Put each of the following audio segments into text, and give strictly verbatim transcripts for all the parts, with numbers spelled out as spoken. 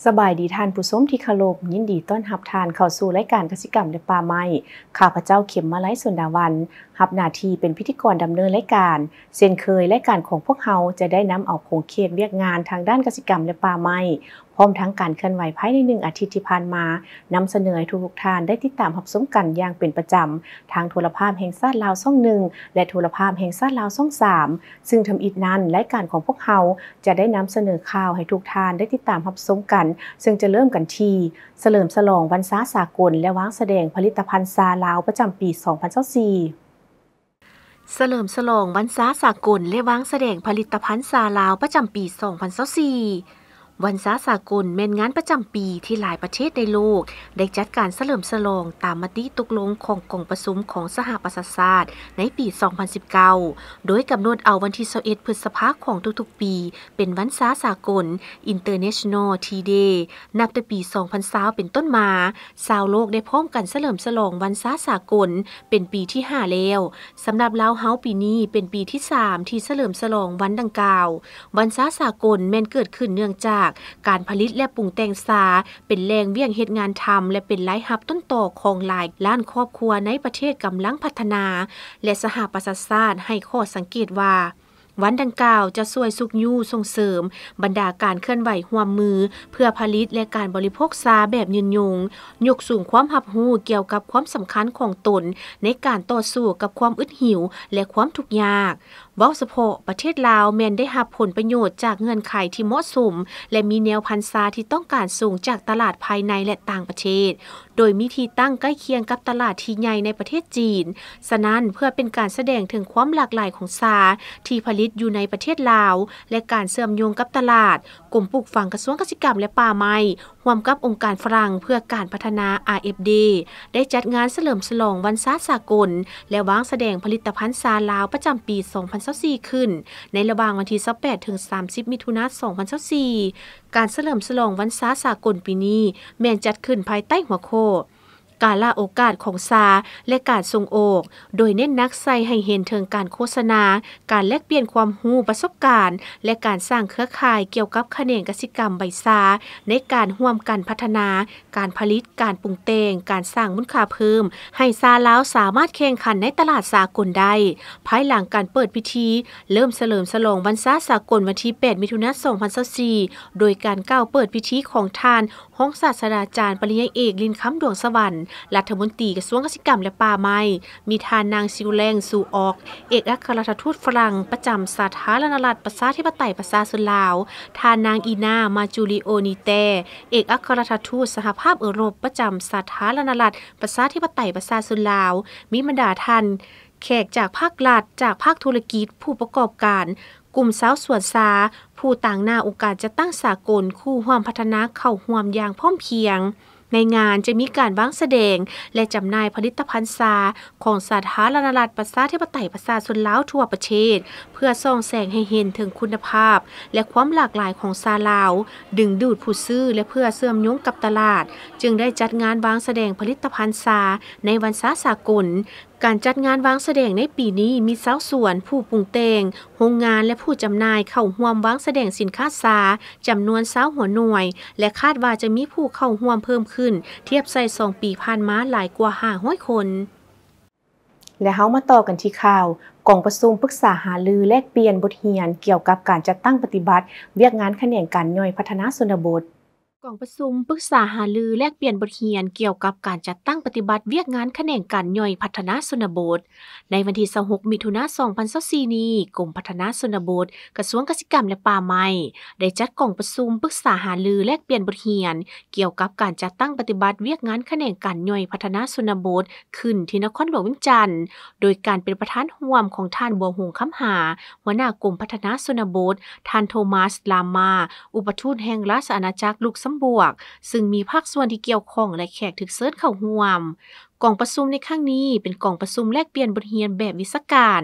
บายดีท่านผู้ชมที่เคารพยินดีต้อนรับท่านเข้าสู่รายการกสิกรรมและป่าไม้ข้าพเจ้าเข็มมาลัยสุนดาวันรับหน้าที่เป็นพิธีกรดำเนินรายการเช่นเคยรายการของพวกเราจะได้นำเอาโครงเขตเวียกงานทางด้านกสิกรรมและป่าไม้พร้อมทั้งการเคลื่อนไหวภายในหนึ่งอาทิตย์ที่ผ่านมานำเสนอให้ทุกท่านได้ติดตามรับชมกันอย่างเป็นประจำทางโทรภาพแห่งชาติลาวช่องหนึ่งและโทรภาพแห่งชาติลาวช่องสามซึ่งทำอีกนั้นรายการของพวกเราจะได้นำเสนอข่าวให้ทุกท่านได้ติดตามรับชมกันซึ่งจะเริ่มกันที่เฉลิมฉลองวันช้าสากลและวางแสดงผลิตภัณฑ์ชาลาวประจำปี สองพันยี่สิบสี่เฉลิมฉลองวันช้าสากลและวางแสดงผลิตภัณฑ์ชาลาวประจำปี สองพันยี่สิบสี่วันช้าสากลเป็นงานประจำปีที่หลายประเทศในโลกได้จัดการเฉลิมฉลองตามมติตกลงของกองประชุมของสหประชาชาติในปี สองพันสิบเก้า โดยกำหนดเอาวันที่ ยี่สิบเอ็ด พฤษภาคมของทุกๆปีเป็นวันช้าสากล International Tea Day นับแต่ปี สองพันยี่สิบ เป็นต้นมาชาวโลกได้พร้อมกันเฉลิมฉลองวันช้าสากลเป็นปีที่ ห้า แล้วสำหรับลาวเฮาปีนี้เป็นปีที่ สาม ที่เฉลิมฉลองวันดังกล่าววันช้าสากลแม้นเกิดขึ้นเนื่องจากการผลิตและปรุงแต่งชาเป็นแรงเวียงเฮ็ดงานทำและเป็นรายรับต้นต่อของหลายล้านครอบครัวในประเทศกำลังพัฒนาและสหประชาชาติให้ข้อสังเกตว่าวันดังกล่าวจะช่วยสุกยูส่งเสริมบรรดาการเคลื่อนไหวร่วมมือเพื่อผลิตและการบริโภคชาแบบยืนยงยกสูงความรับรู้เกี่ยวกับความสำคัญของตนในการต่อสู้กับความอึดหิวและความทุกข์ยากเว้าเฉพาะประเทศลาวแม้นได้รับผลประโยชน์จากเงื่อนไขที่เหมาะสมและมีแนวพันธุ์ชาที่ต้องการสูงจากตลาดภายในและต่างประเทศโดยมีที่ตั้งใกล้เคียงกับตลาดที่ใหญ่ในประเทศจีนฉะนั้นเพื่อเป็นการแสดงถึงความหลากหลายของชาที่ผลิตอยู่ในประเทศลาวและการเชื่อมโยงกับตลาดกรมปลูกฝังกระทรวงเกษตรกรรมและป่าไม้ร่วมกับองค์การฝรั่งเพื่อการพัฒนา อาร์ เอฟ ดี ได้จัดงานเฉลิมฉลองวันชาสากลและวางแสดงผลิตภัณฑ์ชาลาวประจำปี สองพันยี่สิบสี่ ขึ้นในระหว่างวันที่ ยี่สิบแปด ถึง สามสิบ มิถุนายน สองพันยี่สิบสี่ การเฉลิมฉลองวันชาสากลปีนี้แม้นจัดขึ้นภายใต้หัวข้อการล่าโอกาสของชาและการส่งออกโดยเน้นนักใส่ให้เห็นถึงการโฆษณาการแลกเปลี่ยนความรู้ประสบการณ์และการสร้างเครือข่ายเกี่ยวกับแขนงกสิกรรมใบชาในการร่วมกันพัฒนาการผลิตการปรุงแต่งการสร้างมูลค่าเพิ่มให้ชาลาวสามารถแข่งขันในตลาดสากลได้ภายหลังการเปิดพิธีเริ่มเฉลิมฉลองวันชาสากลวันที่ แปด มิถุนายน สองพันยี่สิบสี่โดยการกล่าวเปิดพิธีของท่านห้องศาสตราจารย์ปริญญาเอกลินค้ำดวงสวรรค์รัฐมนตรีกระทรวงเกษตรกรรมและป่าไม้มีทานนางซิวแลงซูออกเอกอัครราชทูตฝรั่งประจำสาธารณรัฐประชาธิปไตยประชาชนลาวทานนางอีนามาจูริโอนิเตเอกอัครราชทูตสหภาพยุโรปประจำสาธารณรัฐประชาธิปไตยประชาชนลาวมีบรรดาท่านแขกจากภาครัฐจากภาคธุรกิจผู้ประกอบการกลุ่มชาวสวนชาผู้ต่างหน้าองค์การจัดตั้งสากลคู่ร่วมพัฒนาเข้าร่วมอย่างพร้อมเพรียงในงานจะมีการวางแสดงและจำหน่ายผลิตภัณฑ์ชาของสาธารณรัฐประชาธิปไตยประชาชนลาวทั่วประเทศเพื่อส่องแสงให้เห็นถึงคุณภาพและความหลากหลายของชาลาวดึงดูดผู้ซื้อและเพื่อเชื่อมโยงกับตลาดจึงได้จัดงานวางแสดงผลิตภัณฑ์ชาในวันชาสากลการจัดงานวางแสดงในปีนี้มีชาวสวนผู้ปรุงแต่งโรงงานและผู้จำหน่ายเข้าร่วมวางแสดงสินค้าชาจำนวนยี่สิบหัวหน่วยและคาดว่าจะมีผู้เข้าร่วมเพิ่มขึ้นเทียบใส่สองปีผ่านมาหลายกว่าห้าร้อยคนและเฮามาต่อกันที่ข่าวกองประชุมปรึกษาหารือแลกเปลี่ยนบทเรียนเกี่ยวกับการจัดตั้งปฏิบัติเวียกงานแขนงการย่อยพัฒนาชนบทกองประชุมปรึกษาหารือแลกเปลี่ยนบทเรียนเกี่ยวกับการจัดตั้งปฏิบัติเวียกงานแขนงการย่อยพัฒนาชนบทในวันที่ ยี่สิบหก มิถุนายน สองพันยี่สิบสี่ นี้กรมพัฒนาชนบทกระทรวงเกษตรกรรมและป่าไม้ได้จัดกองประชุมปรึกษาหารือแลกเปลี่ยนบทเรียนเกี่ยวกับการจัดตั้งปฏิบัติเวียกงานแขนงการย่อยพัฒนาชนบทขึ้นที่นครหลวงเวียงจันทน์โดยการเป็นประธานร่วมของท่านบัวหงส์ค้ำหาหัวหน้ากรมพัฒนาชนบทท่านโทมัสลามาอุปทูตแห่งราชอาณาจักรลุกเซมเบิร์กซึ่งมีภาคส่วนที่เกี่ยวข้องและแขกถึกเชิญเข้าร่วมกองประชุมในครั้งนี้เป็นกองประชุมแลกเปลี่ยนบทเรียนแบบวิชาการ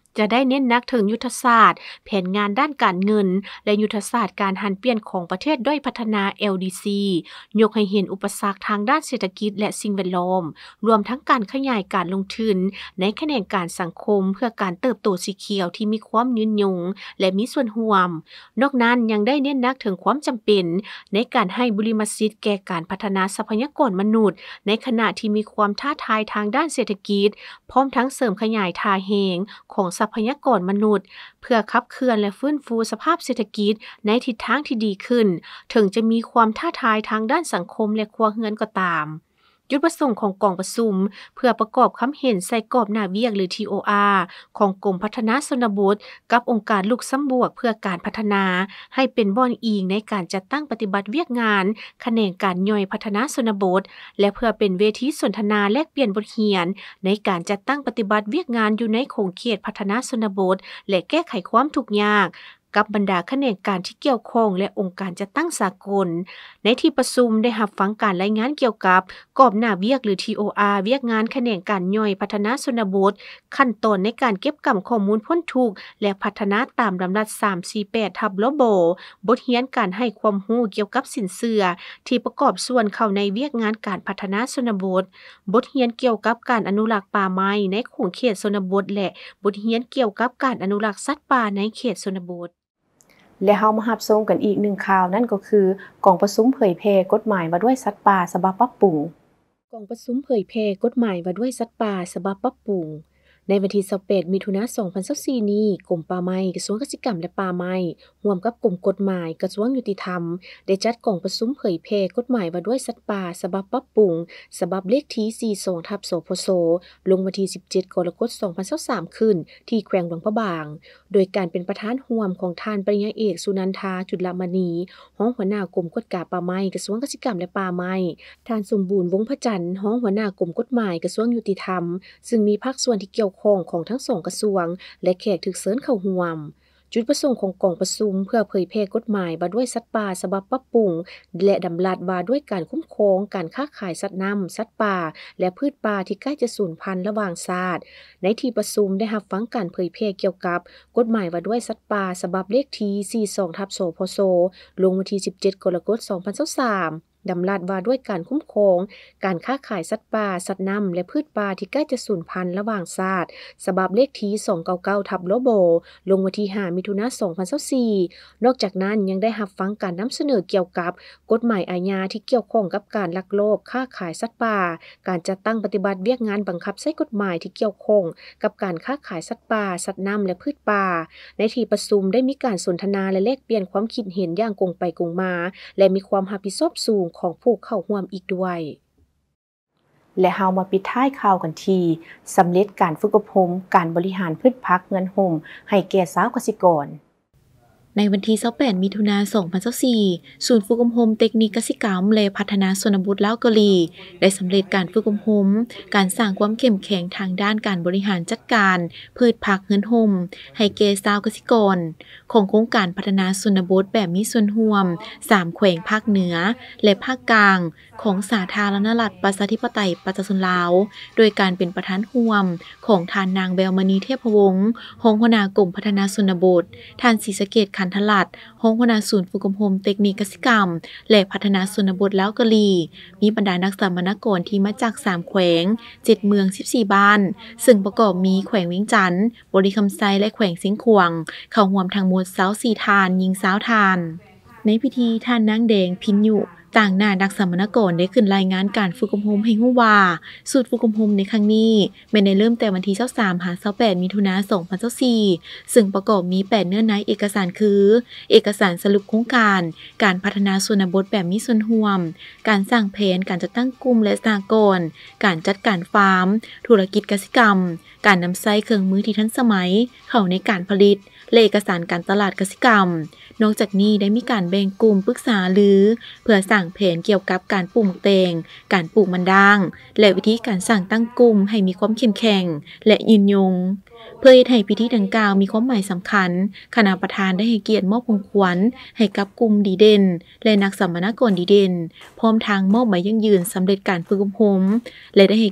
จะได้เน้นหนักถึงยุทธศาสตร์แผนงานด้านการเงินและยุทธศาสตร์การหันเปลี่ยนของประเทศด้อยพัฒนา แอล ดี ซี ยกให้เห็นอุปสรรคทางด้านเศรษฐกิจและสิ่งแวดล้อมรวมทั้งการขยายการลงทุนในแขนงการสังคมเพื่อการเติบโตสีเขียวที่มีความยืนยงและมีส่วนร่วมนอกนั้นยังได้เน้นหนักถึงความจำเป็นในการให้บริมสิทธิ์แก่การพัฒนาทรัพยากรมนุษย์ในขณะที่มีความท้าทายทางด้านเศรษฐกิจพร้อมทั้งเสริมขยายท่าแหงของทรัพยากรมนุษย์เพื่อขับเคลื่อนและฟื้นฟูสภาพเศรษฐกิจในทิศทางที่ดีขึ้นถึงจะมีความท้าทายทางด้านสังคมและครัวเรือนก็ตามจุดประสงค์ของกองประชุมเพื่อประกอบคำเห็นใส่กรอบหน้าเวียกหรือ ที โอ อาร์ ของกรมพัฒนาชนบทกับองค์การลูกซ้ำบวกเพื่อการพัฒนาให้เป็นบ่อนอิงในการจัดตั้งปฏิบัติเวียกงานแขนงการย่อยพัฒนาชนบทและเพื่อเป็นเวทีสนทนาแลกเปลี่ยนบทเรียนในการจัดตั้งปฏิบัติเวียกงานอยู่ในโครงเขตพัฒนาชนบทและแก้ไขความทุกข์ยากกับบรรดาแขนงการที่เกี่ยวข้องและองค์การจัดตั้งสากลในที่ประชุมได้รับฟังการรายงานเกี่ยวกับกรอบหน้าเวียกหรือ ที โอ อาร์ เวียกงานแขนงการย่อยพัฒนาชนบทขั้นตอนในการเก็บกำข้อมูลพ้นทุกข์และพัฒนาตามลำดับสาม สี่ แปดทับลบ บทเรียนการให้ความรู้เกี่ยวกับสินเชื่อที่ประกอบส่วนเข้าในเวียกงานการพัฒนาชนบทบทเรียนเกี่ยวกับการอนุรักษ์ป่าไม้ในโขงเขตชนบทและบทเรียนเกี่ยวกับการอนุรักษ์สัตว์ป่าในเขตชนบทและเฮามารับชมกันอีกหนึ่งข่าวนั่นก็คือกองประชุมเผยแพร่กฎหมายว่าด้วยสัตว์ป่าฉบับปรับปรุงกองประชุมเผยแพร่กฎหมายว่าด้วยสัตว์ป่าฉบับปรับปรุงในวันที่ยี่สิบแปดมิถุนายนสองพันยี่สิบสี่นี้กรมป่าไม้กระทรวงเกษตรกรรมและป่าไม้ร่วมกับกรมกฎหมายกระทรวงยุติธรรมได้จัดกองประชุมเผยแพร่กฎหมายว่าด้วยสัตว์ป่าฉบับปรับปรุงฉบับเลขที่ สี่สิบสอง ทับ สพสลงวันที่สิบเจ็ดกรกฎาคมสองพันยี่สิบสามขึ้นที่แขวงหลวงพระบางโดยการเป็นประธานร่วมของท่านปริญญาเอกสุนันทาจุลมณีรองหัวหน้ากรมกฎกาป่าไม้กระทรวงเกษตรกรรมและป่าไม้ท่านสมบูรณ์วงศ์พระจันทร์รองหัวหน้ากรมกฎหมายกระทรวงยุติธรรมซึ่งมีภาคส่วนที่เกี่ยวข้องของทั้งสองกระทรวงและแขกถึกเชิญเข้าร่วมจุดประสงค์ของกองประชุมเพื่อเผยแพร่กฎหมายว่าด้วยสัตว์ป่าฉบับปรับปรุงและดำรัสว่าด้วยการคุ้มครองการค้าขายสัตว์น้ำสัตว์ป่าและพืชป่าที่ใกล้จะสูญพันธุ์ระหว่างชาติในที่ประชุมได้รับฟังการเผยแพร่เกี่ยวกับกฎหมายว่าด้วยสัตว์ป่าฉบับเลขที่ สี่สิบสอง ทับ สพสลงวันที่สิบเจ็ดกรกฎาคมสองพันยี่สิบสามดำรัสว่าด้วยการคุ้มครองการค้าขายสัตว์ป่าสัตว์น้ำและพืชป่าที่ใกล้จะสูญพันธุ์ระหว่างชาติฉบับเลขที่สองร้อยเก้าสิบเก้า ทับลบลงวันที่ห้ามิถุนายนสองพันยี่สิบสี่นอกจากนั้นยังได้รับฟังการนำเสนอเกี่ยวกับกฎหมายอาญาที่เกี่ยวข้องกับการลักลอบค้าขายสัตว์ป่าการจัดตั้งปฏิบัติเวียกงานบังคับใช้กฎหมายที่เกี่ยวข้องกับการค้าขายสัตว์ป่าสัตว์น้ำและพืชป่าในที่ประชุมได้มีการสนทนาและแลกเปลี่ยนความคิดเห็นอย่างกงไปกงมาและมีความรับผิดชอบสูงของผู้เข้าร่วมอีกด้วยและเฮามาปิดท้ายข่าวกันที่สำเร็จการฝึกอบรมการบริหารพืชพักเงินห่มให้แก่ชาวเกษตรกรในวันที่ยี่สิบแปดมิถุนายนสองพันยี่สิบสี่ศูนย์ฝึกอบรมเทคนิคกสิกรรมและพัฒนาชนบทลาวเกาหลีได้สำเร็จการฝึกอบรมการสร้างความเข้มแข็งทางด้านการบริหารจัดการพืชผักเงินห่มให้แก่ชาวเกษตรกรของโครงการพัฒนาชนบทแบบมีส่วนร่วมสามแขวงภาคเหนือและภาคกลางของสาธารณรัฐประชาธิปไตยประชาชนลาวโดยการเป็นประธานร่วมของท่านนางแววมณีเทพวงศ์รองหัวหน้ากรมพัฒนาชนบทท่านศรีสะเกษขันธลัดรองหัวหน้าศูนย์ฝึกอบรมเทคนิคกสิกรรมและพัฒนาชนบทลาวเกาหลีมีบรรดานักสัมมนากรที่มาจากสามแขวงเจ็ดเมืองสิบสี่บ้านซึ่งประกอบมีแขวงเวียงจันทน์บริคำไซและแขวงเสียงขวางเข้าร่วมทั้งหมดยี่สิบสี่ทานยิงสาวทานในพิธีท่านนางแดงพิญยุต่างหน้านักสัมมนากรได้ขึ้นรายงานการฝึกอบรมให้รู้ว่าสูตรฝึกอบรมในครั้งนี้แม้ได้เริ่มแต่วันที่ยี่สิบสามถึงยี่สิบแปดมิถุนายนสองพันยี่สิบสี่ซึ่งประกอบมีแปดเนื้อในเอกสารคือเอกสารสรุปโครงการการพัฒนาชนบทแบบมีส่วนร่วมการสร้างแผนการจัดตั้งกลุ่มและสหกรณ์การจัดการฟาร์มธุรกิจกสิกรรมการนำใช้เครื่องมือที่ทันสมัยเข้าในการผลิตและเอกสารการตลาดกสิกรรมนอกจากนี้ได้มีการแบ่งกลุ่มปรึกษาหรือเพื่อสั่งแผนเกี่ยวกับการปลูกเตงการปลูกมันด่างและวิธีการสั่งตั้งกลุ่มให้มีความเข้มแข็งและยืนยงเพื่อให้พิธีดังกล่าวมีความหมายสำคัญคณะประธานได้ให้เกียรติมอบของขวัญให้กับกลุ่มดีเด่นและนักสัมมนากรดีเด่นพร้อมทางมอบใบยั่งยืนสำเร็จการฝึกอบรมและได้ให้เกียรติ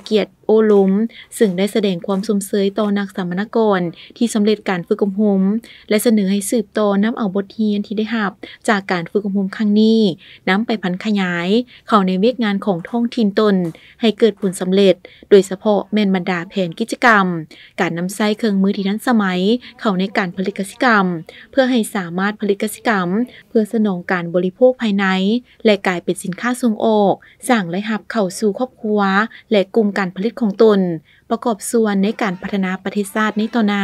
โอ้ล้มซึ่งได้แสดงความสมเสยต่อนักสัมมนากรที่สำเร็จการฝึกอบรมและเสนอให้สืบต่อนำเอาบทเรียนที่ได้รับจากการฝึกอบรมครั้งนี้นำไปพันขยายเข้าในเวกงานของท้องถิ่นตนให้เกิดผลสำเร็จโดยเฉพาะแม่นบรรดาแผนกิจกรรมการนำใช้เครื่องมือที่ทันสมัยเข้าในการผลิตกสิกรรมเพื่อให้สามารถผลิตกสิกรรมเพื่อสนองการบริโภคภายในและกลายเป็นสินค้าส่งออกสร้างรายรับเข้าสู่ครอบครัวและกลุ่มการผลิตของตนประกอบส่วนในการพัฒนาประเทศชาติในต่อหน้า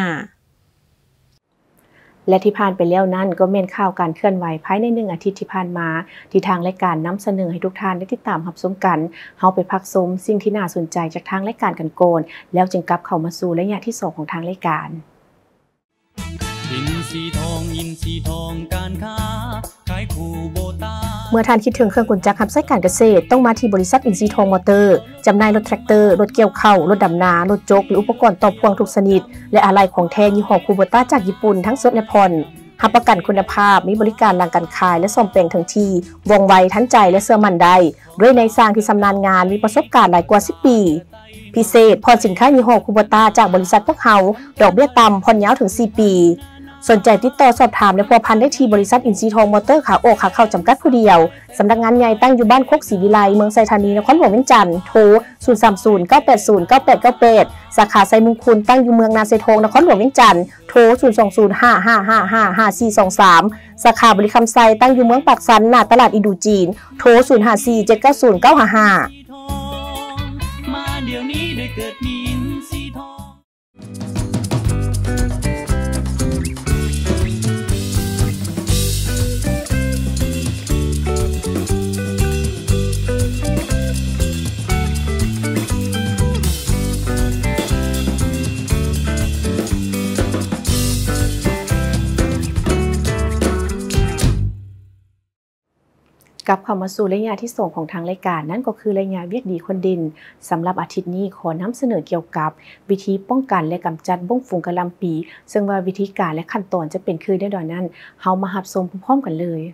และที่ผ่านไปแล้วนั้นก็แม่นข่าวการเคลื่อนไหวภายในหนึ่งอาทิตย์ที่ผ่านมาที่ทางรายการนำเสนอให้ทุกท่านได้ติดตามรับชมกันเฮาไปพักชมสิ่งที่น่าสนใจจากทางรายการกันก่อนแล้วจึงกลับเข้ามาสู่ระยะที่สองของทางรายการอินทรีทองอินทรีทองการค้าขายคู่โบตาเมื่อท่านคิดถึงเครื่องกลจักรรับใช้การเกษตรต้องมาที่บริษัทอินทรีทองมอเตอร์จำหน่ายรถแทรกเตอร์รถเกี่ยวข้าวรถดำนารถโจกหรืออุปกรณ์ต่อพ่วงทุกชนิดและอะไหล่ของแท้ยี่ห้อคูโบต้าจากญี่ปุ่นทั้งสดและผ่อนรับประกันคุณภาพมีบริการหลังการขายและซ่อมแปลงถึงที่ว่องไวทันใจและเชื่อมั่นได้ด้วยนายสร้างที่ชำนาญงานมีประสบการณ์หลายกว่าสิบปีพิเศษผ่อนสินค้ายี่ห้อคูโบต้าจากบริษัทพวกเฮาดอกเบี้ยต่ำผ่อนยาวถึงสี่ปีสนใจติดต่อสอบถามและพัวพันได้ที่บริษัทอินทรีทองมอเตอร์ขาออกขาเข้าจำกัดผู้เดียวสำนักงานใหญ่ตั้งอยู่บ้านโคกศรีวิไลเมืองไซธานีนครหลวงเวียงจันทร์โทรศูนย์ สาม ศูนย์ เก้า แปด ศูนย์ เก้า แปด เก้า แปดสาขาไซมุงคุณตั้งอยู่เมืองนาเซทงนครหลวงเวียงจันทร์โทรศูนย์ สอง ศูนย์ ห้า ห้า ห้า ห้า ห้า สี่ สอง สามสาขาบริคำไซตั้งอยู่เมืองปากสันหน้าตลาดอินดูจีนโทรศูนย์ ห้า สี่ เจ็ด เก้า ศูนย์ เก้า ห้า ห้ามาเดี๋ยวนี้ได้เกิดมีอินทรีทองกลับเข้ามาสู่ระยะที่สองของทางรายการนั่นก็คือระยะเวียกดีคนดินสำหรับอาทิตย์นี้ขอนำเสนอเกี่ยวกับวิธีป้องกันและกำจัดบ้งฝูงกะหล่ำปีซึ่งว่าวิธีการและขั้นตอนจะเป็นคือได้ดอยนั้นเฮามารับชมพร้อมๆกันเลย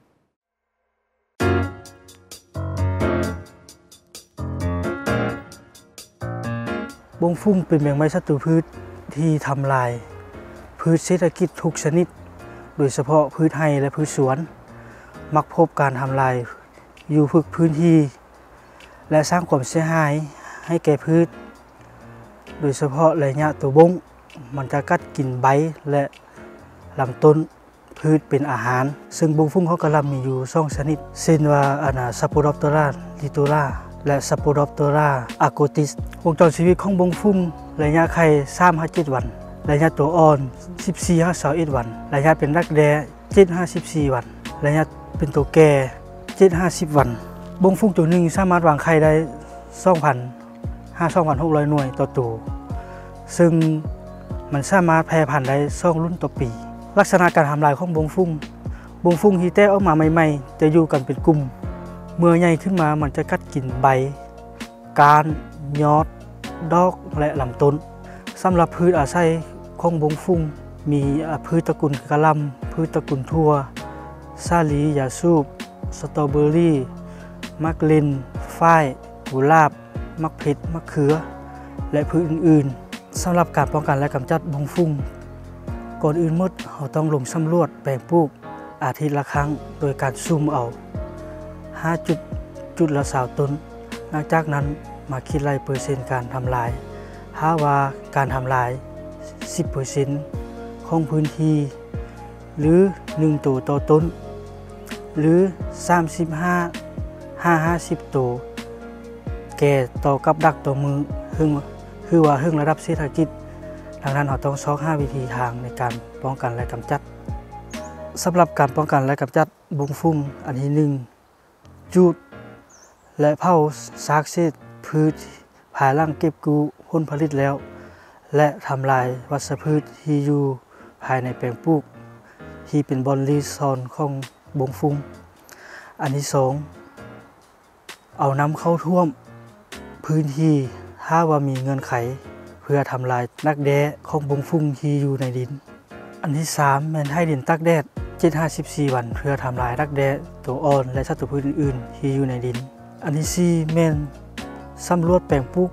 บ้งฟุ้งเป็นแมงไม้ศัตรูพืชที่ทำลายพืชเศรษฐกิจทุกชนิดโดยเฉพาะพืชไร่และพืชสวนมักพบการทำลายอยู่พึกพื้นที่และสร้างความเสียหายให้แก่พืชโดยเฉพาะระยะตัวบงมันจะกัดกินใบและลำต้นพืชเป็นอาหารซึ่งบงฟุ้งเขากำลังมีอยู่สองชนิดเช่นว่าอานาซัปโปดอปโตราลิโตราและซัปโปดอปโตราอาโกติสวงจรชีวิตของบงฟุ้งระยะไข่ สามถึงเจ็ด วันระยะตัวอ่อน สิบสี่ถึงยี่สิบเอ็ด วันระยะเป็นรักแร้เจ็ดถึงห้าสิบสี่ วันระยะเป็นตัวแก่เจ็ดถึงห้าสิบ วันบงฟุ้งตัวหนึ่งสามารถวางไข่ได้ สองพันห้าร้อย สองพันหกร้อย หน่วยต่อตัวซึ่งมันสามารถแพร่พันธุ์ได้สองรุ่นต่อปีลักษณะการทำลายของบงฟุ้งบงฟุ้งที่แตกออกมาใหม่ๆจะอยู่กันเป็นกลุ่มเมื่อใหญ่ขึ้นมามันจะกัดกินใบก้านยอดดอกและลำต้นสำหรับพืชอาศัยของบงฟุ้งมีพืชตระกูลกะหล่ำพืชตระกูลทั่วซาลียาสูบสตรอเบอรี่มักลินฝ้ายกุหลาบมักเพชรมะเขือและพืชอื่นๆสำหรับการป้องกันและกำจัดบงฟุ้งก่อนอื่นหมดเราต้องลงสำรวจแปลงปลูกอาทิตย์ละครั้งโดยการซูมเอาห้าจุดจุดละสาวต้นหลังจากนั้นมาคิดรายเปอร์เซ็นต์การทำลายถ้าว่าการทำลาย สิบเปอร์เซ็นต์ ของพื้นที่หรือหนึ่งตัวต่อต้นหรือสามสิบห้า ห้าสิบ ห้าสิบตัวแก่ต่อกับดักตัวมือซึ่งคือว่าซึ่งระดับเศรษฐกิจดังนั้นเราต้องซอกห้าวิธีทางในการป้องกันและกำจัดสำหรับการป้องกันและกำจัดบงฟุ้งอันที่หนึ่งจูดและเผาซากเศษพืชภายหลังเก็บกู้ผลผลิตแล้วและทำลายวัชพืชที่อยู่ภายในแปลงปลูกที่เป็นบอนรีซอนของบงฟุ้งอันที่สองเอาน้ำเข้าท่วมพื้นที่ถ้าว่ามีเงื่อนไขเพื่อทำลายรักแร้ของบงฟุ้งที่อยู่ในดินอันที่สามแม่นให้ดินตากแดด เจ็ดถึงห้าสิบสี่ วันเพื่อทำลายรักแร้ตัวอ่อนและศัตรูพืชอื่นๆที่อยู่ในดินอันที่สี่แม่นสำรวจแปลงปลูก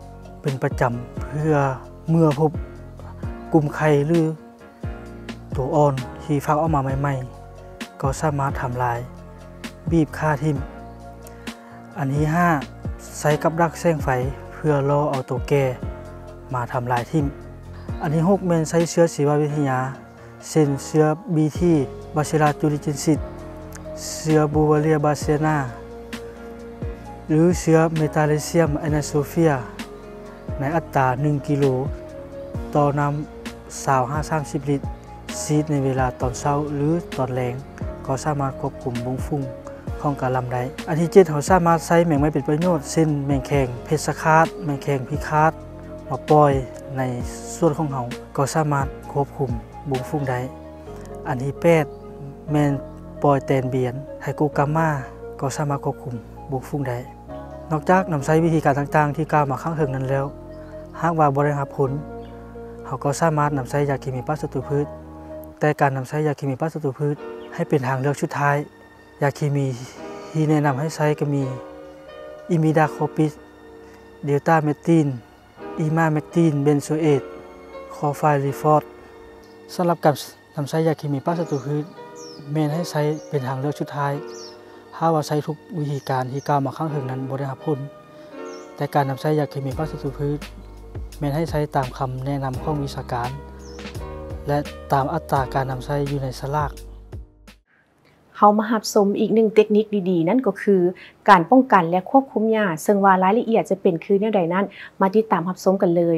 เป็นประจำเพื่อเมื่อพบกลุ่มไข่หรือตัวอ่อนที่ฟักออกมาใหม่ๆก็สามารถทำลายบีบฆ่าทิ่มอันที่ห้าใช้กับดักแสงไฟเพื่อล่อเอาตัวแก่มาทำลายทิ่มอันที่หกแม่นใช้เชื้อชีววิทยาเช่นเชื้อ บี ที บาซิลลัสตูริจินซิสเชื้อบูวาเรียบาเซนาหรือเชื้อเมตาเลเซียมแอนโซเฟียในอัตราหนึ่งกิโลต่อน้ำ สามสิบห้าถึงสามสิบ ลิตรซีดในเวลาตอนเช้าหรือตอนแลงก็สามารถควบคุมวงฟุ้งของการลำได้อันที่เจ็ดเขาสามารถใช้แมงไม้เป็นประโยชน์เช่นแมงแคงเพชรคาดแมงแคงพิคาดมาปล่อยในส่วนของเขาก็สามารถควบคุมวงฟุ้งได้อันที่แปดแมนปล่อยแตนเบียนไฮโกกาม่าก็สามารถควบคุมวงฟุ้งได้นอกจากนำใช้วิธีการต่างๆที่กล่าวมาข้างถึงนั้นแล้วหากว่าบ่ได้รับผลเขาก็สามารถนำใช้ยาเคมีป้าศัตรูพืชแต่การนำใช้ยาเคมีป้าศัตรูพืชให้เป็นทางเลือกชุดท้ายยาเคมีที่แนะนำให้ใช้ก็มีอิมิดาโคปิสเดลต้าเมทินอีมาเมทินเบนโซเอตคอไฟรีฟอร์ดสำหรับการนำใช้ยาเคมีป้าศัตรูพืชแม่นให้ใช้เป็นทางเลือกชุดท้ายถ้าว่าใช้ทุกวิธีการที่กล่าวมาข้างถึงนั้นบ่ได้รับผลแต่การนำใช้ยาเคมีป้าศัตรูพืชแม่นให้ใช้ตามคำแนะนำของวิชาการและตามอัตราการนำใช้อยู่ในสลากเฮามาหับชมอีกหนึ่งเทคนิคดีๆนั่นก็คือการป้องกันและควบคุมหญ้าซึ่งว่ารายละเอียดจะเป็นคือแนวใดนั้นมาติดตามรับชมกันเลย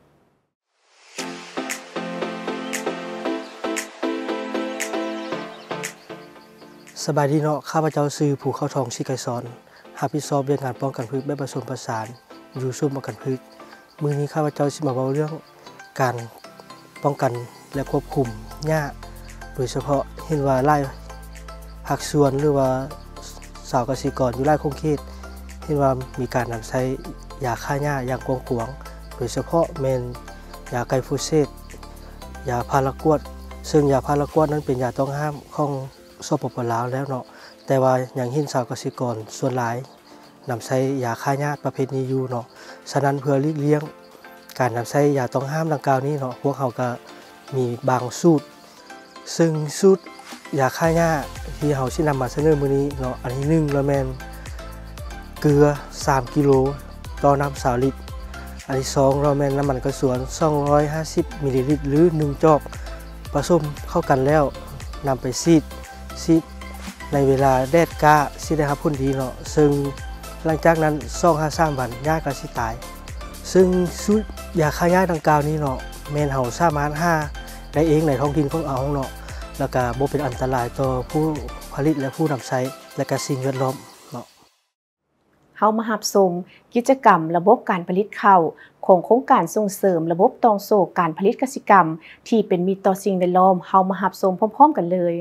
สบายดีเนาะข้าพเจ้าชื่อผู้เข้าทองชิไกซอนรับผิดชอบเรื่องการป้องกันพืชแบบผสมผสานอยู่ซุ้มป้องกันพืชมื้อนี้ข้าพเจ้าสิมาเว้าเรื่องการป้องกันและควบคุมหญ้าโดยเฉพาะเห็นว่าหลายภาคส่วนหรือว่าชาวเกษตรกรอยู่หลายคงเขตเห็นว่ามีการนำใช้ยาฆ่าหญ้าอย่างกว้างขวางโดยเฉพาะแม่นยาไกลโฟเซตยาพารากัวดซึ่งยาพารากัวดนั้นเป็นยาต้องห้ามของสปป.ลาวแล้วเนาะแต่ว่าอย่างเห็นชาวเกษตรกรส่วนหลายนำใช้ยาฆ่าหญ้าประเภทนี้อยู่เนาะฉะนั้นเพื่อหลีกเลี่ยงการนำใช้ยาต้องห้ามดังกล่าวนี้เนาะพวกเขาก็มีบางสูตรซึ่งสูตรยาฆ่าหญ้าที่เขาสินำมาเสนอมื้อนี้เนาะอันที่หนึ่งเราแม่นเกลือสามกิโลต่อน้ำสามลิตรอันที่สองเราแม่นน้ำมันกระสวนสองร้อยห้าสิบมิลลิลิตรหรือหนึ่งจอกผสมเข้ากันแล้วนำไปซีดซีดในเวลาแดดกล้าสิได้รับผลดีเนาะซึ่งหลังจากนั้นสองถึงสามวันหญ้าก็สิตายซึ่งสูตรยาฆ่าหญ้าดังกล่าวนี้เนาะแม่นเฮาสามารถหาได้เองในท้องถิ่นของเอาเนาะแล้วก็บ่เป็นอันตรายต่อผู้ผลิตและผู้นำใช้และก็สิ่งแวดล้อมเนาะเฮามารับชมกิจกรรมระบบการผลิตข้าวของโครงการส่งเสริมระบบตองโศกการผลิตกสิกรรมที่เป็นมิตรต่อสิ่งแวดล้อมเฮามารับชมพร้อมๆกันเลย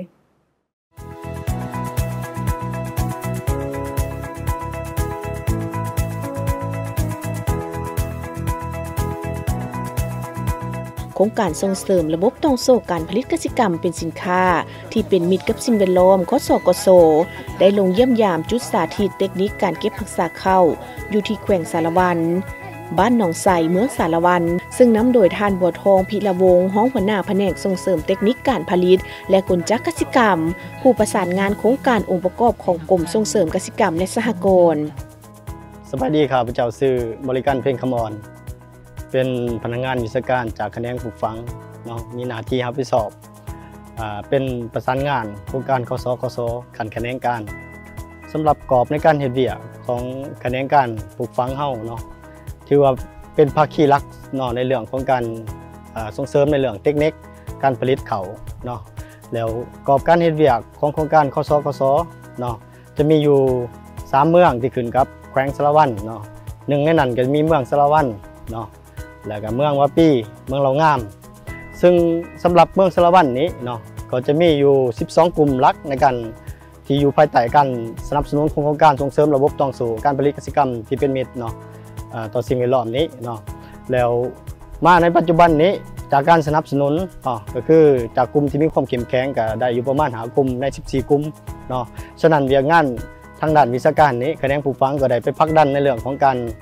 โครงการส่งเสริมระบบตองโศกการผลิตกสิกรรมเป็นสินค้าที่เป็นมิตรกับสิ่งแวดล้อมคสกสได้ลงเยี่ยมยามจุดสาธิตเทคนิคการเก็บรักษาข้าวอยู่ที่แขวงสารวันบ้านหนองไสเมืองสารวันซึ่งนำโดยท่านบัวทองพิรวงศ์ห้องหัวหน้าแผนกส่งเสริมเทคนิคการผลิตและกลจักกสิกรรมผู้ประสานงานโครงการองค์ประกอบของกรมส่งเสริมกสิกรรมและสหกรณ์สวัสดีครับพระเจ้าชื่อบริการเพลงคำอ่อนเป็นพนักงานวิชาการจากแขนงปลูกฝังเนาะมีหน้าที่รับผิดชอบอ่าเป็นประสานงานโครงการคสกสขันแขนงการสำหรับกรอบในการเฮ็ดเวียกของแขนงการปลูกฝังเฮาเนาะถือว่าเป็นภาคีหลักเนาะในเรื่องของการอ่าส่งเสริมในเรื่องเทคนิคการผลิตข้าวเนาะแล้วกรอบการเฮ็ดเวียกของโครงการคสกสเนาะจะมีอยู่สามเมืองที่ขึ้นกับแขวงสารวันเนาะหนึ่งในนั้นก็มีเมืองสารวันเนาะแล้วก็เมืองวาปีเมืองเหล่างามซึ่งสำหรับเมืองสารวันนี้เนาะก็จะมีอยู่สิบสองกลุ่มหลักในการที่อยู่ภายใต้การสนับสนุนโครงการส่งเสริมระบบตองสู่การผลิตกสิกรรมที่เป็นมิตรเนาะต่อสิ่งแวดล้อมนี้เนาะแล้วมาในปัจจุบันนี้จากการสนับสนุนเนาะก็คือจากกลุ่มที่มีความเข้มแข็งก็ได้อยู่ประมาณหากลุ่มในสิบสี่กลุ่มเนาะฉะนั้นเวียกงานทางด้านวิชาการนี้แขนงปลูกฝังก็ได้ไปผลักดันในเรื่องของการ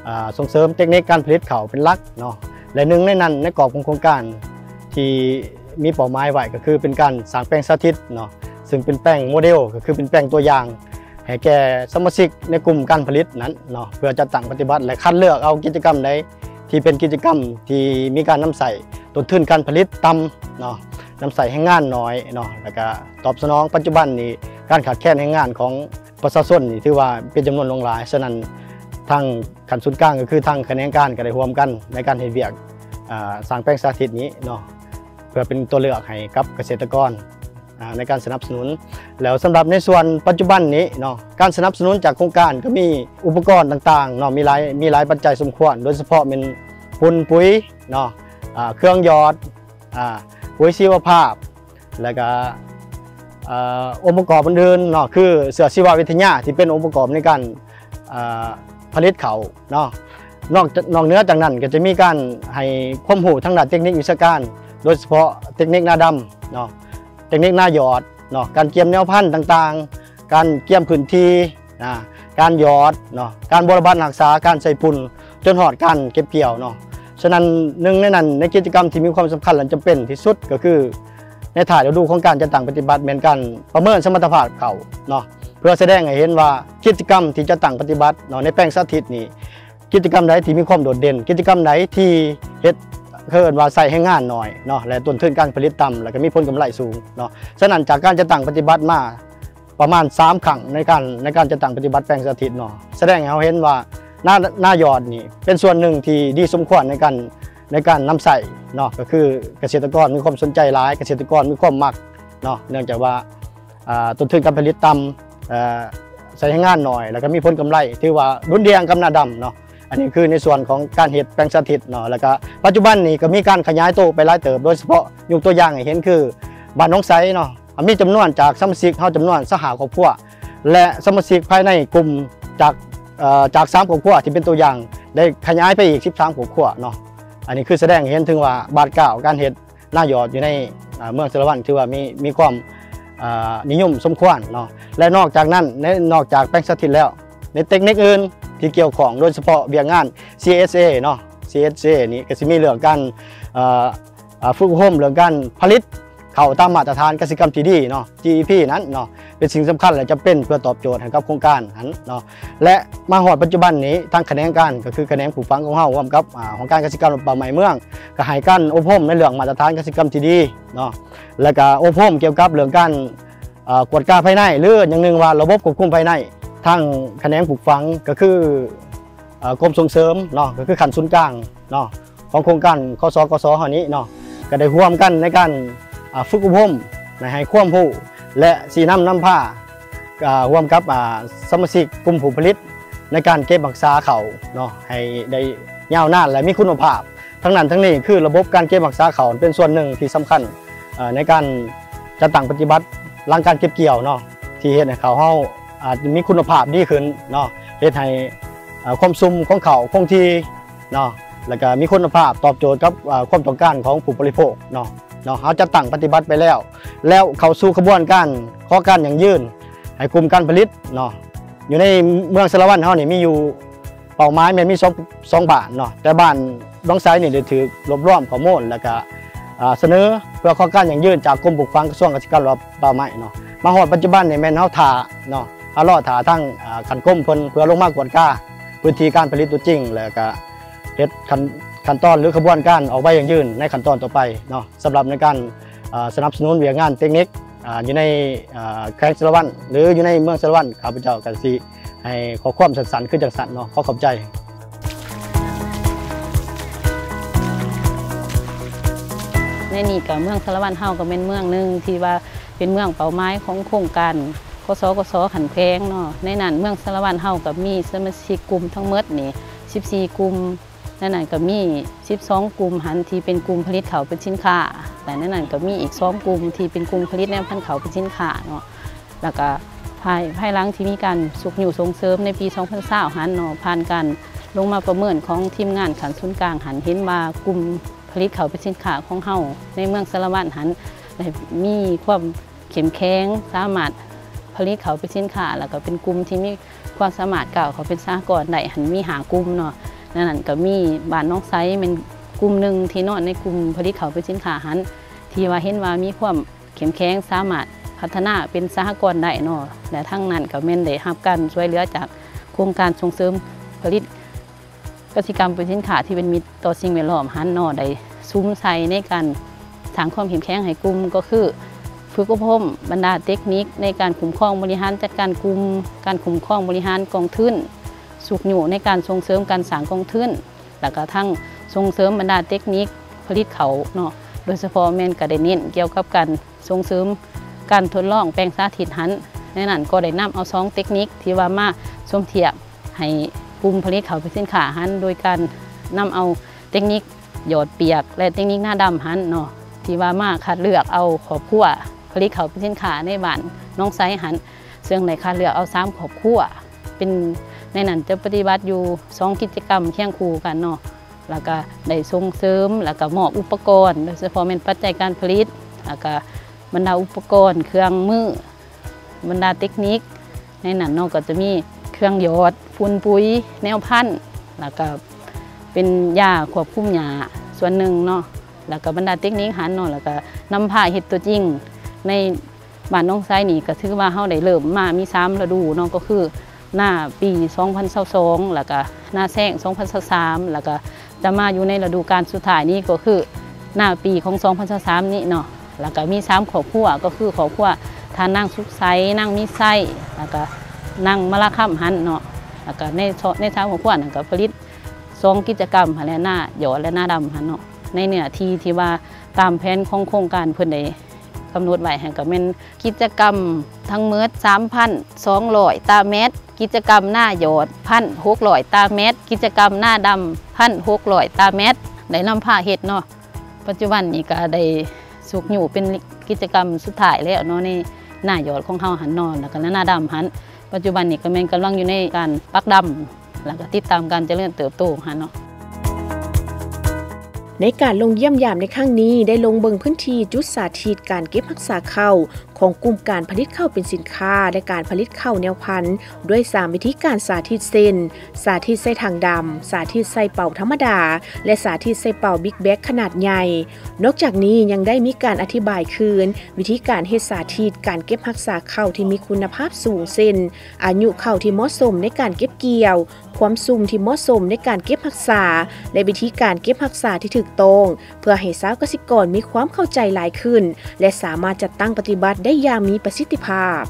ส่งเสริมเทคนิคการผลิตข้าวเป็นหลักเนาะและหนึ่งในนั้นในกรอบของโครงการที่มีเป้าหมายไว้ก็คือเป็นการสร้างแปลงสาธิตเนาะซึ่งเป็นแปลงโมเดลก็คือเป็นแปลงตัวอย่างให้แก่สมาชิกในกลุ่มการผลิตนั้นเนาะเพื่อจัดตั้งปฏิบัติและคัดเลือกเอากิจกรรมใดที่เป็นกิจกรรมที่มีการนำใส่ต้นทุนการผลิตต่ำเนาะนำใส่ให้งานน้อยเนาะแล้วก็ตอบสนองปัจจุบันนี้การขาดแคลนแรงงานของประชาชนนี่ถือว่าเป็นจำนวนลงหลายฉะนั้นทางขันศูนย์กลางก็คือทางแขนงการก็ได้ร่วมกันในการเฮ็ดเวียกสร้างแปลงสาธิตนี้เนาะเพื่อเป็นตัวเลือกให้กับเกษตรกรในการสนับสนุนแล้วสำหรับในส่วนปัจจุบันนี้เนาะการสนับสนุนจากโครงการก็มีอุปกรณ์ต่างๆเนาะมีหลายมีหลายปัจจัยสมควรโดยเฉพาะเป็นปุ๋ยปุ๋ยเนาะเครื่องหยอดปุ๋ยชีวภาพแล้วก็องค์ประกอบอื่นๆเนาะคือเสื้อชีววิทยาที่เป็นองค์ประกอบในการผลิตเขาเนาะนอกนอกเหนือจากนั้นก็จะมีการให้ความรู้ทางด้านเทคนิควิชาการโดยเฉพาะเทคนิคหน้าดำเนาะเทคนิคหน้าหยอดเนาะการเกี่ยมแนวพันธุ์ต่างๆการเกี่ยมพื้นที่นะการหยอดเนาะการบริบาลรักษาการใส่ปุ่นจนหอดการเก็บเกี่ยวเนาะฉะนั้นหนึ่งในนั้นในกิจกรรมที่มีความสำคัญและจำเป็นที่สุดก็คือในถ่ายฤดูของการจัดตั้งปฏิบัติเหมือนกันประเมินสมรรถภาพเขาเนาะเพื่อแสดงให้เห็นว่ากิจกรรมที่จะตั้งปฏิบัติเนาะในแปลงสาธิตนี้กิจกรรมใดที่มีความโดดเด่นกิจกรรมใดที่เฮ็ดเพิ่นว่าใส่ให้งานหน่อยเนาะและต้นทุนการผลิตต่ำแล้วก็มีผลกำไรสูงเนาะฉะนั้นจากการจะตั้งปฏิบัติมาประมาณสามครั้งในการในการจะตั้งปฏิบัติแปลงสาธิตเนาะแสดงให้เราเห็นว่าหน้าหน้ายอดนี่เป็นส่วนหนึ่งที่ดีสมควรในการในการนำใส่เนาะก็คือเกษตรกรมีความสนใจหลายเกษตรกรมีความมักเนาะเนื่องจากว่าต้นทุนการผลิตต่ำใส่ให้งานหน่อยแล้วก็มีผลกำไรถือว่ารุนแรงกับหน้าดำเนาะอันนี้คือในส่วนของการเฮ็ดแปลงสาธิตเนาะแล้วก็ปัจจุบันนี้ก็มีการขยายตัวไปหลายเติบโดยเฉพาะยกตัวอย่างให้เห็นคือบ้านน้องไซเนาะมีจำนวนจากสมาชิกเฮาจำนวนสหครอบครัวและสมาชิกภายในกลุ่มจากจากสามครอบครัวที่เป็นตัวอย่างได้ขยายไปอีกสิบสามครอบครัวเนาะอันนี้คือแสดงเห็นถึงว่าบาทเก่าการเฮ็ดหน้าหยอดอยู่ในเมืองสารวัตรถือว่ามีมีความนิยมสมควรเนาะและนอกจากนั้นนอกจากแปลงสาธิตแล้วในเทคนิคอื่นที่เกี่ยวของโดยเฉพาะเวียงงาน ซี เอส เอ เนาะ ซี เอส เอ นี่ก็จะมีเรื่องการฝึกอบรมเรื่องการผลิตข้าวตามมาตรฐานเกษตรกรรมที่ดีเนาะ จี อี พี นั้นเนาะเป็นสิ่งสำคัญและจำเป็นเพื่อตอบโจทย์ให้กับโครงการนั้นเนาะและมาหอดปัจจุบันนี้ทางแขนงการก็คือแขนงปลูกฝังของเฮาร่วมกับของการเกษตรกรรมป่าไม้เมืองก็ให้การอบรมในเรื่องมาตรฐานเกษตรกรรมที่ดีเนาะแล้วก็อบรมเกี่ยวกับเรื่องการกวดกาภายในหรืออย่างหนึ่งว่าระบบควบคุมภายในทางแขนงปลูกฝังก็คือกรมส่งเสริมเนาะก็คือขันศูนย์กลางเนาะของโครงการคสกสเฮานี้เนาะก็ได้ร่วมกันในการฝึกอบรมให้ความรู้และสีน้ำน้ำผ้าร่วมกับสมาชิกกลุ่มผู้ผลิตในการเก็บรักษาเขาเนาะให้ได้ยาวนานและมีคุณภาพทั้งนั้นทั้งนี้คือระบบการเก็บรักษาเขาเป็นส่วนหนึ่งที่สำคัญในการจัดตั้งปฏิบัติหลังการเก็บเกี่ยวเนาะที่เฮ็ดให้เขาเฮาอาจมีคุณภาพดีขึ้นเนาะเฮ็ดให้ความซุ่มของเขาคงที่เนาะแล้วก็มีคุณภาพตอบโจทย์กับความต้องการของผู้บริโภคเนาะเนาะเขาจะตั้งปฏิบัติไปแล้วแล้วเข้าสู่กระบวนการข้อการอย่างยืนให้กลุ่มการผลิตเนาะอยู่ในเมืองสารวัตรเฮานี่มีอยู่เป้าหมายมันมีสองสองบ้านเนาะแต่บ้านน้องไซนี่ได้ถือรวบรวมข้อมูลแล้วก็เสนอเพื่อข้อการอย่างยืนจากกรมปลูกฝังกระทรวงเกษตรกรรมและป่าไม้เนาะมาฮอดปัจจุบันนี่แม่นเฮาท่าเนาะเฮารอท่าทั้งขันกรมเพิ่นเพื่อลงมากวดกาพื้นที่การผลิตตัวจริงแล้วก็เฮ็ดขั้นขั้นตอนหรือกระบวนการออกไว้อย่างยืนในขั้นตอนต่อไปเนาะสำหรับในการสนับสนุนเวียงงานเทคนิคอยู่ในแขวงสารวัตรหรืออยู่ในเมืองสารวัตรข้าพเจ้ากันสิให้ขอความสันๆขึ้นจากสันเนาะขอขอบใจในนี่กับเมืองสารวัตรเฮาก็เป็นเมืองหนึ่งที่ว่าเป็นเมืองเป้าหมายของโครงการคสกสขันแพงเนาะในนั้นเมืองสารวัตรเฮากับมีสมาชิกกลุ่มทั้งหมดนี่สิบสี่กลุ่มในนั้นก็มีสิบสองกลุ่มหันที่เป็นกลุ่มผลิตข้าวเป็นสินค้าแต่ในนั้นก็มีอีกสองกลุ่มที่เป็นกลุ่มผลิตแนวพันธุ์ข้าวเป็นสินค้าเนาะแล้วก็ภายภายหลังที่มีการสุขอยู่ส่งเสริมในปีสองพันยี่สิบหันเนาะผ่านการลงมาประเมินของทีมงานขันศูนย์กลางหันเห็นว่ากลุ่มผลิตข้าวเป็นสินค้าของเฮาในเมืองสารวัตรหันมีความเข้มแข็งสามารถผลิตข้าวเป็นสินค้าแล้วก็เป็นกลุ่มที่มีความสามารถกล่าวเขาเป็นสหกรณ์ได้หันมีหากลุ่มเนาะนั่นก็มีบ้านน้องไซเป็นกลุ่มหนึ่งที่นอนในกลุ่มผลิตข้าวเป็นสินค้าหันที่ว่าเห็นว่ามีความเข้มแข็งสามารถพัฒนาเป็นสหกรณ์ได้เนาะและทั้งนั้นก็แม่นได้รับการช่วยเหลือจากโครงการส่งเสริมผลิตกสิกรรมเป็นสินค้าที่เป็นมิตรต่อสิ่งแวดล้อมหันเนาะได้ซุ้มใส่ในการสร้างความเข้มแข็งให้กลุ่มก็คือฝึกอบรมบรรดาเทคนิคในการคุ้มครองบริหารจัดการกลุ่มการคุ้มครองบริหารกองทุนสุขอยู่ในการส่งเสริมการสร้างกองทุนแล้วก็ทั้งส่งเสริมบรรดาเทคนิคผลิตเขาเนาะโดยเฉพาะแม่นก็ได้เน้นเกี่ยวกับการส่งเสริมการทดลองแปลงสาธิตหันในนั้นก็ได้นำเอาสองเทคนิคที่ว่ามาสมเทียบให้กลุ่มผลิตเขาเป็นสินค้าหันโดยการนำเอาเทคนิคหยอดเปียกและเทคนิคหน้าดำหันเนาะที่ว่ามาคัดเลือกเอาครอบครัวผลิตเขาเป็นสินค้าในบ้านน้องไซหันซึ่งในคัดเลือกเอาสามครอบครัวเป็นในนั้นจะปฏิบัติอยู่สองกิจกรรมเคียงคู่กันเนาะแล้วก็ได้ส่งเสริมแล้วก็มอบอุปกรณ์โดยเฉพาะเป็นปัจจัยการผลิตแล้วก็บรรดาอุปกรณ์เครื่องมือบรรดาเทคนิคในนั้นเนาะก็จะมีเครื่องหยอดฝุ่นปุ๋ยแนวพันธุ์แล้วก็เป็นยาควบคุมหญ้าส่วนหนึ่งเนาะแล้วก็บรรดาเทคนิคหันเนาะแล้วก็นำผ้าเฮ็ดตัวจริงในบ้านน้องไซนี่ก็ถือว่าเฮาได้เริ่มมามีสามฤดูเนาะก็คือหน้าปีสองพันยี่สิบสองแล้วก็หน้าแล้งสองพันยี่สิบสามแล้วก็จะมาอยู่ในฤดูกาลสุดท้ายนี้ก็คือหน้าปีของสองพันยี่สิบสามนี้เนาะแล้วก็มีสามครอบครัวก็คือครอบครัวทานนั่งสุกไซนั่งมีไส้แล้วก็นั่งมะละค่ำหันเนาะแล้วก็ในในสามครอบครัวนั่นก็ผลิตสองกิจกรรมและหน้าหยอดและหน้าดำหันเนาะในเนื้อที่ที่ว่าตามแผนของโครงการเพิ่นได้กำหนดไว้ให้ก็เป็นกิจกรรมทั้งหมด สามพันสองร้อย ตารางเมตรกิจกรรมหน้าหยอด หนึ่งพันหกร้อย ตารางเมตรกิจกรรมหน้าดำ หนึ่งพันหกร้อย ตารางเมตรได้นำผ้าเฮ็ดเนาะปัจจุบันนี้ก็ได้สุกอยู่เป็นกิจกรรมสุดท้ายแล้วเนาะในหน้าหยอดของเฮาหันนอนแล้วก็หน้าดำหันปัจจุบันนี้ก็แม่นกำลังอยู่ในการปักดำแล้วก็ติดตามการเจริญเติบโตหันเนาะในการลงเยี่ยมยามในครั้งนี้ได้ลงเบิ่งพื้นที่จุดสาธิตการเก็บรักษาข้าวของกลุ่มการผลิตข้าวเป็นสินค้าและการผลิตข้าวแนวพันธุ์ด้วยสามวิธีการสาธิตเส้นสาธิตใส่ถังดำสาธิตใส่เป่าธรรมดาและสาธิตใส่เป่าบิ๊กแบ็กขนาดใหญ่นอกจากนี้ยังได้มีการอธิบายคืนวิธีการเฮ็ดสาธิตการเก็บรักษาข้าวที่มีคุณภาพสูงเส้นอายุข้าวที่เหมาะสมในการเก็บเกี่ยวความซุ่มที่เหมาะสมในการเก็บรักษาและวิธีการเก็บรักษาที่ถูกต้องเพื่อให้ชาวเกษตรกรมีความเข้าใจหลายขึ้นและสามารถจัดตั้งปฏิบัติได้อย่างมีประสิทธิภาพ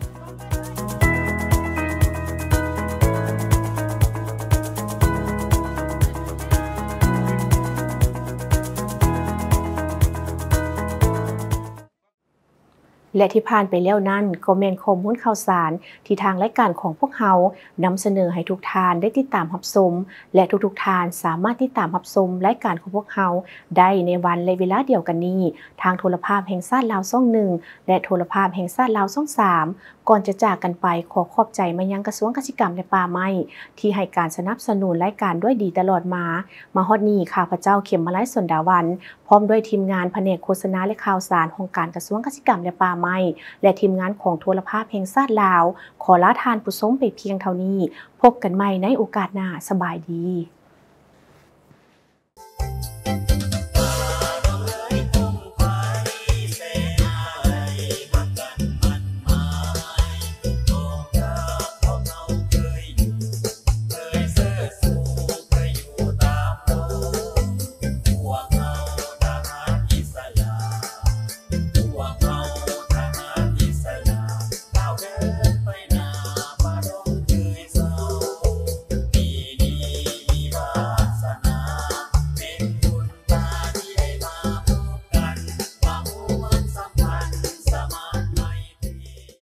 และที่ผ่านไปแล้วนั้นก็แม่นข้อมูลข่าวสารที่ทางรายการของพวกเฮานำเสนอให้ทุกท่านได้ติดตามรับชมและทุกๆท่านสามารถติดตามรับชมรายการของพวกเฮาได้ในวันและเวลาเดียวกันนี้ทางโทรภาพแห่งชาติลาวช่องหนึ่งและโทรภาพแห่งชาติลาวช่องสามก่อนจะจากกันไปขอขอบใจมายังกระทรวงเกษตรกรรมและป่าไม้ที่ให้การสนับสนุนรายการด้วยดีตลอดมามาฮอดนี้ข้าพเจ้าเข็มมาลัยสนดาวันพร้อมด้วยทีมงานแผนกโฆษณาและข่าวสารของการกระทรวงเกษตรกรรมและป่าไม้และทีมงานของโทรภาพแห่งชาติลาวขอลาทานผู้ชมไปเพียงเท่านี้พบกันใหม่ในโอกาสหน้าสบายดี